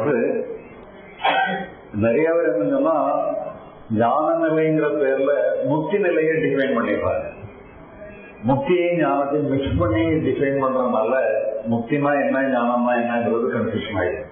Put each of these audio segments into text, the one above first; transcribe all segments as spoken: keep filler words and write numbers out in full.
அதாவது நிறைய பேர் என்னன்னா ஞான நிலைங்கிற பேர்ல முக்தி நிலையை டிஃபைன் பண்ணிடுறாங்க. முக்தியை ஞானத்தையும் மிக்ஸ் பண்ணி டிஃபைன் பண்றதுனால முக்தினா என்ன ஞானம்னா என்னங்கிறது கன்ஃபியூஷன் ஆயிடுது.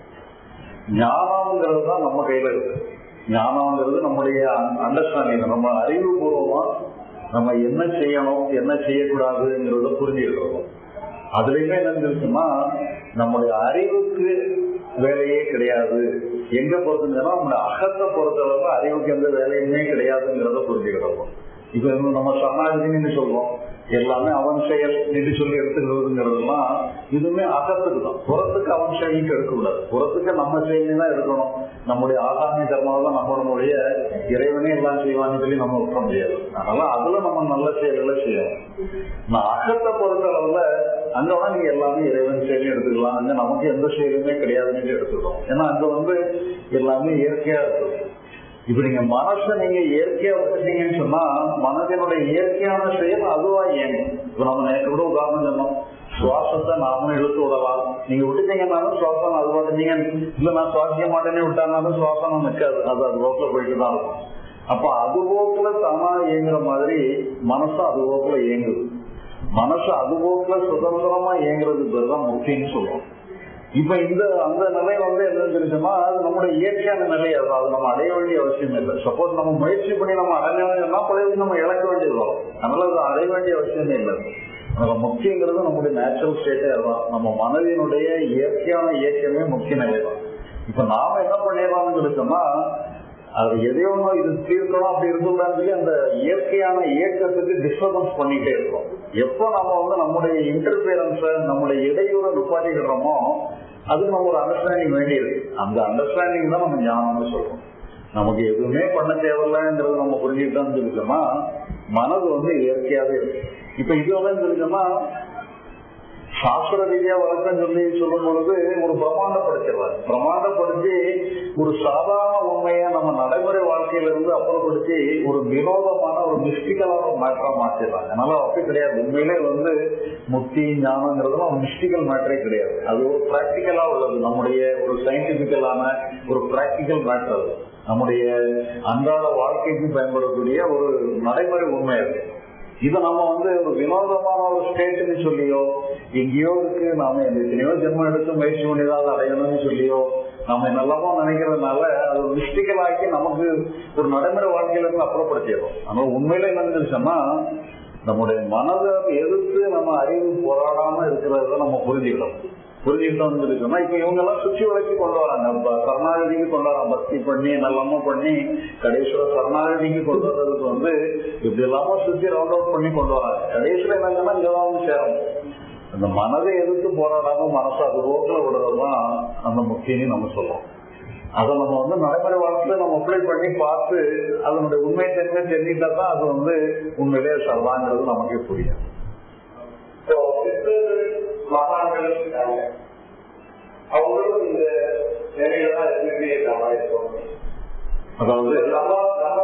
ஞானம்ங்கிறது தான் நம்ம கையில இருக்கு. ஞானம்ங்கிறது நம்முடைய அண்டர்ஸ்டாண்டிங், நம்ம அறிவுபூர்வமா நம்ம என்ன செய்யணும் என்ன செய்யக்கூடாதுங்கிறத புரிஞ்சுக்கிறோம். அதுலயுமே என்ன இருக்குன்னா நம்முடைய அறிவுக்கு வேலையே கிடையாது. எங்க பொறுத்துங்கன்னா நம்முடைய அகத்தை பொறுத்தளவு அறிவுக்கு எந்த வேலையுமே கிடையாதுங்கிறத புரிஞ்சுக்கிறோம். இப்ப நம்ம சரணாகதின்னு சொல்றோம், எல்லாமே அவன் செயல் நிதி சொல்லி எடுத்துக்கிறதுங்கிறதுலாம் இதுவுமே அகத்துக்கு தான். புறத்துக்கு அவன் செயலுக்கு எடுக்கக்கூடாது, புறத்துக்கு நம்ம செயலி தான் எடுக்கணும். நம்முடைய ஆகாமி கர்மாவை தான் நம்மளுடைய இறைவனே எல்லாம் செய்வான்னு சொல்லி நம்ம விட்டுற முடியாது. அதனால அதுல நம்ம நல்ல செயல்களை செய்யணும். நான் அகத்தை பொறுத்த அளவுல அங்கோட நீங்க எல்லாமே இறைவன் செயலையும் எடுத்துக்கலாம், அங்க நமக்கு எந்த செயலுமே கிடையாதுன்னு எடுத்துக்கிறோம். ஏன்னா அங்க வந்து எல்லாமே இயற்கையா இருக்குது. இப்ப நீங்க மனசை நீங்க இயற்கையா வச்சுட்டீங்கன்னு சொன்னா மனதினுடைய இயற்கையான செயல் அதுவா இயங்கும். இப்ப நம்ம நேற்று கூட உதாரணம் சொன்னோம், சுவாசத்தை நாம இழுத்து விடலாம். நீங்க விட்டுட்டீங்கன்னாலும் சுவாசம் அது பாட்டுங்க, இல்ல நான் சுவாசிக்க மாட்டேன்னு விட்டாங்கன்னாலும் சுவாசம் நிற்காது, அது அது போக்குல போயிட்டு தான் இருக்கும். அப்ப அது போக்குல தானா இயங்குற மாதிரி மனசு அது போக்குல இயங்குது. மனசு அது போக்குல சுதந்திரமா இயங்குறதுக்கு பேர் தான் முக்தின்னு சொல்லுவோம். இப்ப இந்த அந்த நிலை வந்து என்னன்னு தெரிஞ்சுன்னா அது நம்மளுடைய இயற்கையான நிலை. அது அது நம்ம அடைய வேண்டிய அவசியம் இல்லை. சப்போஸ் நம்ம முயற்சி பண்ணி நம்ம அடைஞ்சோம்னா பழைய நம்ம இழக்க வேண்டியது வரும். அதனால அது அடைய வேண்டிய அவசியமே இல்லை. அதனால முக்திங்கிறது நம்முடைய நேச்சுரல் ஸ்டேட்டே தான். நம்ம மனதினுடைய இயற்கையான இயக்கமே முக்கிய நிலை தான். இப்ப நாம என்ன பண்ணிடலாம்னு சொல்லிட்டோம்னா அது எதையோ இது தீர்க்கணும் அப்படி இருக்கக்கூடாதுன்னு சொல்லி அந்த இயற்கையான இயக்கத்துக்கு டிஸ்டர்பன்ஸ் பண்ணிட்டே இருக்கோம். எப்போ நம்ம வந்து நம்முடைய இன்டர்ஃபியரன்ஸ நம்முடைய இடையூறு நிப்பாட்டிக்கிறோமோ அதுக்கு நம்ம ஒரு அண்டர்ஸ்டாண்டிங் வேண்டியது. அந்த அண்டர்ஸ்டாண்டிங் தான் நம்ம ஞானம்னு சொல்றோம். நமக்கு எதுவுமே பண்ண தேவையில்லைங்கிறது நம்ம புரிஞ்சுக்கிட்டோம்னு சொல்லிட்டோம்னா மனது வந்து இயற்கையாவே இருக்கு. இப்ப இது வந்து இருக்குன்னா சாஸ்திர ரீதியா வழக்கம் சொல்லி சொல்லும் பொழுது ஒரு பிரமாண்டப்படுத்திடுறாரு. பிரமாண்டப்படுத்தி ஒரு சாதாரண உண்மையை நம்ம நடைமுறை வாழ்க்கையில இருந்து அப்புறப்படுத்தி ஒரு வினோதமான ஒரு மிஸ்டிக்கலான ஒரு மேட்டரா மாற்றிடுறாங்க. அதனால அப்படி கிடையாது. உண்மையிலே வந்து முக்தி ஞானங்கிறதுலாம் ஒரு மிஸ்டிக்கல் மேட்டரே கிடையாது. அது ஒரு பிராக்டிக்கலா உள்ளது. நம்முடைய ஒரு சயின்டிபிக்கலான ஒரு பிராக்டிக்கல் மேட்டர். நம்முடைய அன்றாட வாழ்க்கைக்கு பயன்படக்கூடிய ஒரு நடைமுறை உண்மை அது. இதை நம்ம வந்து ஒரு வினோதமான ஒரு ஸ்டேட்னு சொல்லியோ எங்கேயோ இருக்கு நாம எத்தனையோ ஜென்மம் எடுத்து முயற்சி பண்ணிதான் அடையணும்னு சொல்லியோ நம்ம என்னெல்லாமோ நினைக்கிறதுனால அது மிஸ்டிக்கல் ஆக்கி நமக்கு ஒரு நடைமுறை வாழ்க்கையில இருந்து அப்புறப்படுத்திடுறோம். அதனால உண்மையில என்னன்னு சொன்னா நம்முடைய மனதை எதிர்த்து நம்ம அறிவு போராடாம இருக்கிறத நம்ம புரிஞ்சுக்கிறோம். புரிஞ்சுக்கிட்டோம்னு சொல்லி சொன்னா இப்ப இவங்க எல்லாம் சுற்றி வளைச்சு கொண்டு வராங்க. சரணாகதிக்கு கொண்டு வராங்க, பக்தி பண்ணி நல்லாம பண்ணி கடைசியில சரணாகதிக்கு கொண்டு வர்றதுக்கு வந்து இப்படி இல்லாம சுத்தி ரவுண்ட் அவுட் பண்ணி கொண்டு வராங்க. கடைசியில என்னங்கன்னா இங்கதான் சேரணும். அந்த மனதை எதிர்த்து போராடாம மனசை அது போக்கில் விடுறதுதான் அந்த முக்கியம் நம்ம சொல்றோம். அதை நம்ம வந்து நடைமுறை வாழ்க்கையில நம்ம அப்ளை பண்ணி பார்த்து அதனுடைய உண்மை தன்மை தெரிஞ்சுட்டா தான் அது வந்து உண்மையிலே சரதாங்கிறது நமக்கே புரியும். மகான்களும் இருக்காங்க, அவங்களும் இந்த நிலையில தான் இருந்துட்டே இருக்காங்க. அதாவது நம்ம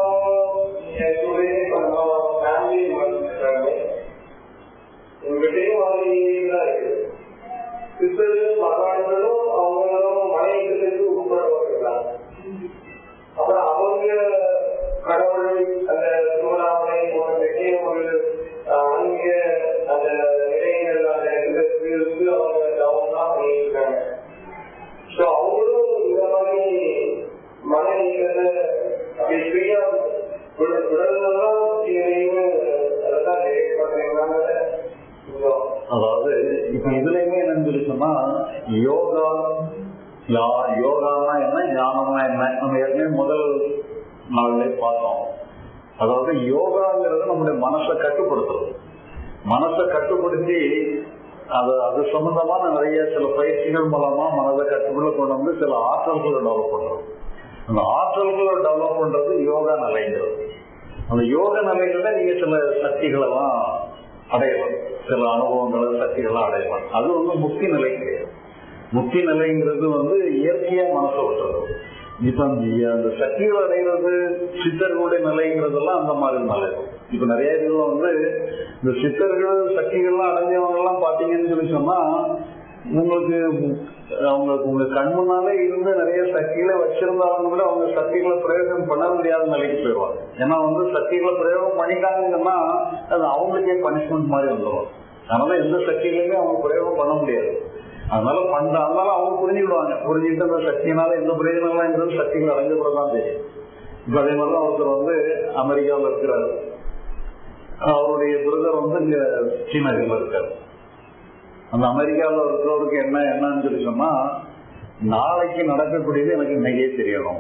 நம்ம ஃபேமிலி இருக்காங்க, உங்ககிட்டயும் மாதிரிதான் இருக்கு. சித்தர்களும் மகான்களும் அவங்களும் மனைவிகளுக்கு உட்படவங்க இருக்காங்க. அப்புறம் அவங்க கடவுள் அந்த திருவண்ணாமலை போன்றதுக்கே ஒரு அங்க அந்த நிலையங்கள் அந்த இடங்களுக்கு அவங்க டவுன் தான் பண்ணியிருக்காங்க. ஸோ அவங்களும் இந்த மாதிரி மனைவிகளை அப்படி ஃப்ரீயா விடலாம் அதான் பண்றீங்களாங்க. அதாவது இப்ப இதுலயுமே என்னன்னு சொல்லி சொன்னா யோகா யோகானா என்ன ஞானம்னா என்ன நம்ம ஏற்கனவே முதல் நாள்லயே பார்த்தோம். அதாவது யோகாங்கிறது நம்முடைய மனசை கட்டுப்படுத்துறது. மனசை கட்டுப்படுத்தி அது அது சம்பந்தமான நிறைய சில பயிற்சிகள் மூலமா மனதை கட்டுக்குள்ள கொண்டு வந்து சில ஆற்றல்களை டெவலப் பண்றது. அந்த ஆற்றல்களை டெவலப் பண்றது யோகா நிலைங்கிறது. அந்த யோக நிலைகள்ல நீங்க சில சக்திகளெல்லாம் அடையலாம், சில அனுபவங்களை சக்திகளை அடையலாம். அது வந்து முக்தி நிலை கிடையாது. முக்தி நிலைங்கிறது வந்து இயற்கையா மனசை விட்டுறது. இப்ப அந்த சக்திகள் அடைகிறது சித்தர்களுடைய நிலைங்கிறதெல்லாம் அந்த மாதிரி நிலை. இப்ப நிறைய பேர் வந்து இந்த சித்தர்கள் சக்திகள்லாம் அடைஞ்சவங்க எல்லாம் பாத்தீங்கன்னு சொல்லி சொன்னா உங்களுக்கு அவங்களுக்கு உங்க கண் முன்னாலே இருந்து நிறைய சக்திகளை வச்சிருந்தாலும் கூட அவங்க சக்திகளை பிரயோகம் பண்ண முடியாத நிலைக்கு போயிடுவாங்க. ஏன்னா வந்து சக்திகளை பிரயோகம் பண்ணிட்டாங்கன்னா அது அவங்களுக்கே பனிஷ்மெண்ட் மாதிரி வந்துடும். அதனால எந்த சக்திகளையுமே அவங்க பிரயோகம் பண்ண முடியாது. அதனால பண்ற அதனால அவங்க புரிஞ்சுக்கிடுவாங்க. புரிஞ்சுக்கிட்டு அந்த சக்தியினால எந்த பிரயோஜனம்லாம் இருந்தது சக்திகள் அடைஞ்ச பிறகுதான் தெரியும். இப்ப அதே மாதிரிதான் ஒருத்தர் வந்து அமெரிக்காவில் இருக்கிறாரு. அவருடைய பிரதர் வந்து இங்க சீனாவில் இருக்காரு. அந்த அமெரிக்காவில் இருக்கிறவருக்கு என்ன என்னன்னு சொல்லி சொன்னா, நாளைக்கு நடக்கக்கூடியது எனக்கு இன்னைக்கே தெரியணும்,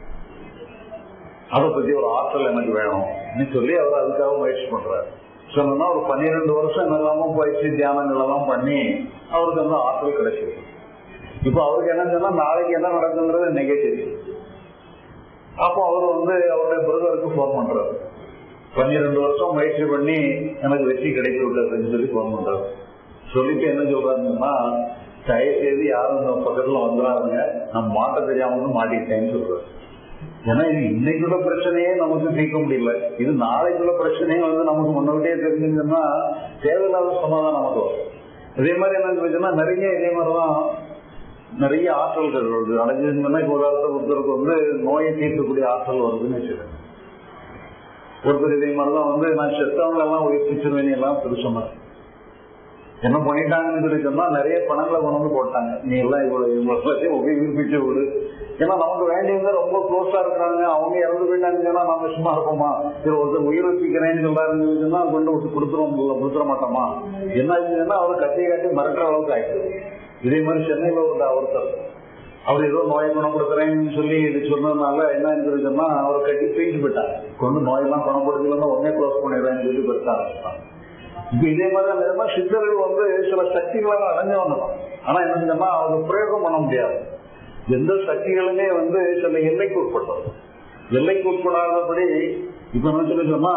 அதை பத்தி ஒரு ஆற்றல் எனக்கு வேணும் சொல்லி அவர் அதுக்காக முயற்சி பண்றாரு. சொன்னா ஒரு பன்னிரெண்டு வருஷம் என்னெல்லாமோ பயிற்சி தியானங்கள் எல்லாம் பண்ணி அவருக்கு அந்த ஆற்றல் கிடைச்சிருக்கு. இப்ப அவருக்கு என்ன சொன்னா நாளைக்கு என்ன நடக்குங்கிறது இன்னைக்கே தெரியும். அப்போ அவர் வந்து அவருடைய பிரதருக்கு போன் பண்றாரு. பன்னிரெண்டு வருஷம் முயற்சி பண்ணி எனக்கு வெற்றி கிடைத்து விட்டதுன்னு சொல்லி போன் பண்றாரு. சொல்லிட்டு என்ன சொல்றாருன்னா, தயவு செய்து யாரும் இந்த பக்கத்துல வந்துடாதுங்க, நம்ம மாட்ட தெரியாம மாட்டிக்கிட்டேன்னு சொல்றாரு. ஏன்னா இது இன்னைக்குள்ள பிரச்சனையே நமக்கு தீர்க்க முடியல, இது நாளைக்குள்ள பிரச்சனையே வந்து நமக்கு முன்னோட்டே தெரிஞ்சுன்னா தேவையில்லாத சமாதானம் நமக்கு வரும். இதே மாதிரி என்ன சொல்லிச்சுன்னா நிறைய இதே மாதிரிதான் நிறைய ஆற்றல்கள் வருது அடைஞ்சதுன்னா. இப்போ உதாரணத்துக்கு ஒருத்தருக்கு வந்து நோயை தீர்க்கக்கூடிய ஆற்றல் வருதுன்னு வச்சுக்கோங்க. ஒருத்தர் இதே மாதிரிதான் வந்து நான் செத்தவங்களை எல்லாம் உயிர்ப்பிச்சிருவேன் எல்லாம் சொன்னார். என்ன பண்ணிட்டாங்கன்னு சொல்லி சொன்னா நிறைய பணங்களை கொண்டு வந்து போட்டாங்க, நீ எல்லாம் இவ்வளவு இவ்வளவு உயிர்ப்பிச்சு விடு. ஏன்னா நமக்கு வேண்டியவங்க ரொம்ப க்ளோஸா இருக்கிறாங்க, அவங்க இறந்து போயிட்டாங்கன்னா நம்ம சும்மா இருப்போமா, சரி ஒருத்தர் உயிர்ப்பிக்கிறேன்னு சொல்றாருன்னு சொன்னா கொண்டு விட்டு கொடுத்துருவோம் கொடுத்துட மாட்டோமா. என்ன ஆச்சுன்னா அவரை கட்டி காட்டி மறக்கிற அளவுக்கு ஆயிடுது. இதே மாதிரி சென்னையில ஒரு ஒருத்தர் அவர் ஏதோ நோயை குணப்படுத்துறேன்னு சொல்லி இது சொன்னதுனால என்ன சொன்னா அவரை கட்டி தூக்கிட்டு போயிட்டாங்க. கொண்டு நோயெல்லாம் குணப்படுத்தலன்னா உடனே க்ளோஸ் பண்ணிடுறேன்னு சொல்லி பெருசா ஆரம்பிச்சாங்க. இப்ப இதே மாதிரி சித்தர்கள் வந்து சில சக்திகளாக அடைஞ்சவங்க தான். ஆனா என்னன்னா அவங்க பிரயோகம் பண்ண முடியாது. எந்த சக்திகளுமே வந்து சில எல்லைக்கு உட்பட்டது. எல்லைக்கு உட்படாதபடி இப்ப என்ன சொல்லி சொன்னா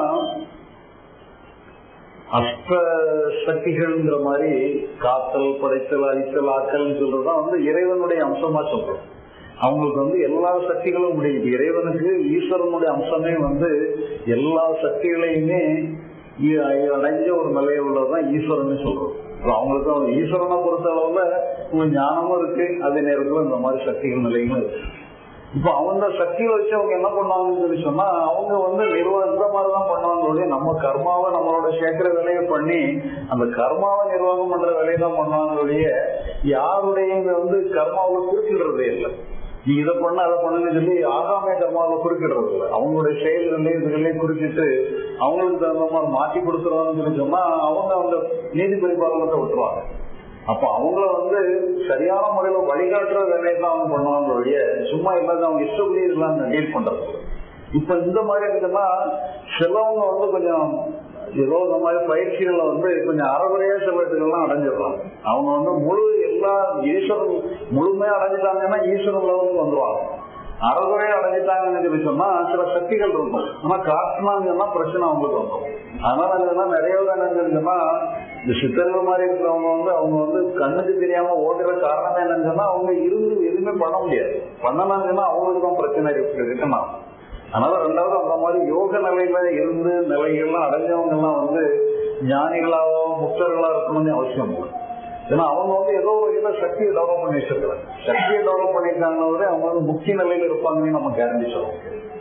அஷ்ட சக்திகள்ங்கிற மாதிரி காத்தல், படைத்தல், அழித்தல், ஆக்கல் சொல்றதுதான் வந்து இறைவனுடைய அம்சமா சொல்றோம். அவங்களுக்கு வந்து எல்லா சக்திகளும் முடியுது. இறைவனுக்கு ஈஸ்வரனுடைய அம்சமே வந்து எல்லா சக்திகளையுமே அடைஞ்ச ஒரு நிலையை உள்ளதுதான் ஈஸ்வரன் சொல்றோம். அவங்களுக்கு அவங்க ஈஸ்வரனை பொறுத்த அளவுல உங்க ஞானமும் இருக்கு, அதே நேரத்துல இந்த மாதிரி சக்திகள் நிலையும் இருக்கு. இப்ப அவங்க சக்தியை வச்சு அவங்க என்ன பண்ணுவாங்கன்னு சொல்லி சொன்னா அவங்க வந்து நிர்வாகம் இந்த மாதிரிதான் பண்ணுவாங்க. நம்ம கர்மாவை நம்மளோட சேர்க்கிற வேலையை பண்ணி அந்த கர்மாவை நிர்வாகம் பண்ற வேலையை தான் பண்ணுவாங்க. யாருடைய வந்து கர்மாவை குறிப்பிடுறதே இல்லை. நீ இதை பண்ண அதை பண்ணுன்னு சொல்லி ஆகாமிய கர்மாவில் குறுக்கிடுறது இல்லை. அவங்களுடைய செயல்களையும் இதுகளையும் குறிப்பிட்டு அவங்களுக்கு தகுந்த மாதிரி மாற்றி கொடுத்துருவாங்கன்னு சொல்லி சொன்னா அவங்க அவங்க நீதி பரிபாலனத்தை விட்டுருவாங்க. அப்ப அவங்கள வந்து சரியான முறையில வழிகாட்டுற வேலையை தான் அவங்க பண்ணுவாங்க. சும்மா இல்லாத அவங்க இஷ்டப்படி இதெல்லாம் டீல் பண்றது. இப்ப இந்த மாதிரி இருக்குன்னா சிலவங்க வந்து கொஞ்சம் ஏதோ இந்த மாதிரி பயிற்சிகளை வந்து கொஞ்சம் அறகுறையா சில இதுகள்லாம் அடைஞ்சிடறாங்க. அவங்க வந்து முழு எல்லா ஈஸ்வரன் முழுமையா அடைஞ்சிட்டாங்கன்னா ஈஸ்வரன் லெவலுக்கு வந்துருவாங்க. அறகுறையா அடைஞ்சிட்டாங்கன்னு சொல்லி சொன்னா சில சக்திகள் இருக்கும், ஆனா காட்டினாங்கன்னா பிரச்சனை அவங்களுக்கு வந்துடும். அதனால நிறைய பேர் என்ன சொன்னா இந்த சித்தர்கள் மாதிரி இருக்கிறவங்க வந்து அவங்க வந்து கண்ணுக்கு தெரியாம ஓடுற காரணம் என்னன்னு சொன்னா அவங்க இருந்து எதுவுமே பண்ண முடியாது. பண்ணலாங்கன்னா அவங்களுக்கு தான் பிரச்சனை இருக்குன்னா. அதனால ரெண்டாவது அந்த மாதிரி யோக நிலையில இருந்து நிலைகள்லாம் அடைஞ்சவங்க எல்லாம் வந்து ஞானிகளாவோ முக்தர்களா இருக்கணும்னு அவசியம் இல்லை. ஏன்னா அவங்க வந்து ஏதோ ஒரு வகையில சக்தியை டெவலப் பண்ணி வச்சிருக்காங்க. சக்தியை டெவலப் பண்ணிருக்காங்க அவங்க வந்து முக்கிய நிலையில இருப்பாங்கன்னு நம்ம கேரண்டி சொல்லுவோம்.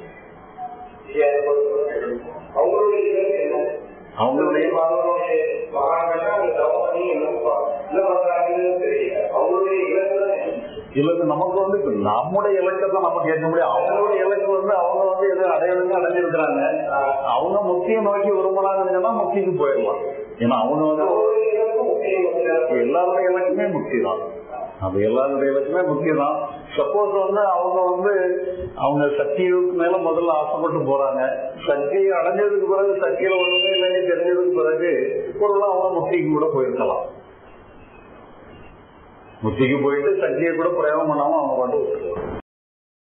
அவங்களுடைய இலக்கு நமக்கு வந்து நம்முடைய இலக்கத்தை நம்ம கேட்க முடியும். அவங்களுடைய இலக்கு வந்து அவங்க வந்து எது அடையாளங்க அடைஞ்சிருக்கிறாங்க. அவங்க முக்கிய நோக்கி விரும்பலாங்கன்னா முக்கிக்கு போயிடலாம். ஏன்னா அவங்க வந்து எல்லாருடைய இலக்குமே முக்கிய தான். அது எல்லாருடைய இலக்குமே முக்கியம் தான். சப்போஸ் வந்து அவங்க வந்து அவங்க சக்திக்கு மேல முதல்ல ஆசைப்பட்டு போறாங்க. சக்தியை அடைஞ்சதுக்கு பிறகு சக்தியில ஒண்ணுமே இல்லைன்னு தெரிஞ்சதுக்கு பிறகு பொருளாக அவங்க முக்திக்கு கூட போயிருக்கலாம். முக்திக்கு போயிட்டு சக்தியை கூட பிரயோகம் பண்ணாம அவங்க பாட்டு விட்டுருவாங்க.